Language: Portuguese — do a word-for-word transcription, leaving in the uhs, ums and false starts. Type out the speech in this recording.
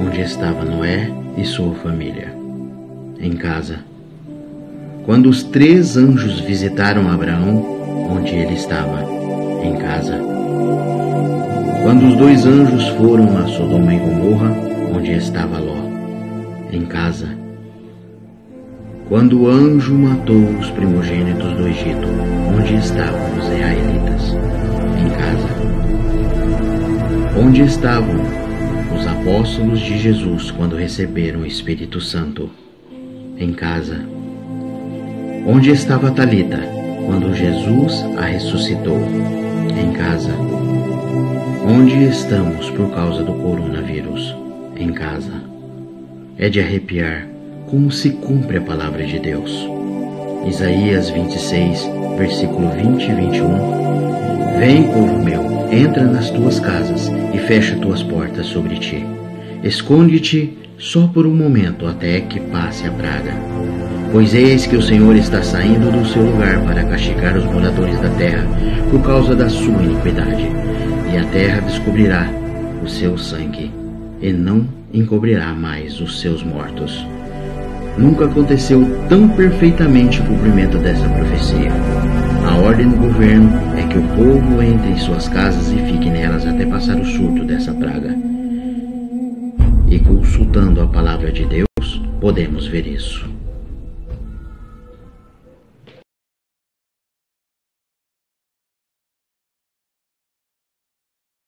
onde estava Noé e sua família. Em casa. Quando os três anjos visitaram Abraão, onde ele estava. Em casa. Quando os dois anjos foram a Sodoma e Gomorra, onde estava Ló. Em casa. Quando o anjo matou os primogênitos do Egito, onde estavam os israelitas. Em casa. Onde estavam os apóstolos de Jesus quando receberam o Espírito Santo. Em casa. Onde estava Talita quando Jesus a ressuscitou. Em casa. Onde estamos por causa do coronavírus. Em casa. É de arrepiar como se cumpre a palavra de Deus. Isaías vinte e seis, versículo vinte e vinte e um. Vem, povo meu, entra nas tuas casas e fecha tuas portas sobre ti. Esconde-te só por um momento até que passe a praga. Pois eis que o Senhor está saindo do seu lugar para castigar os moradores da terra por causa da sua iniquidade. E a terra descobrirá o seu sangue e não encobrirá mais os seus mortos. Nunca aconteceu tão perfeitamente o cumprimento dessa profecia. A ordem do governo é que o povo entre em suas casas e fique nelas até passar o surto dessa praga. E consultando a palavra de Deus, podemos ver isso.